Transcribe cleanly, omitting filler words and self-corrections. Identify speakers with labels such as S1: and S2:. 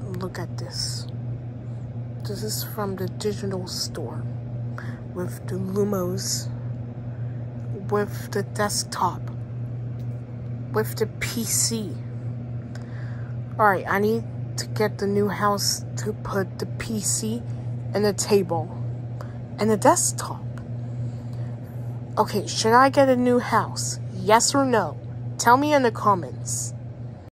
S1: Look at this. This is from the digital store with the Lumos, with the desktop, with the PC. Alright, I need to get the new house to put the PC and the table and the desktop. Okay, should I get a new house? Yes or no? Tell me in the comments.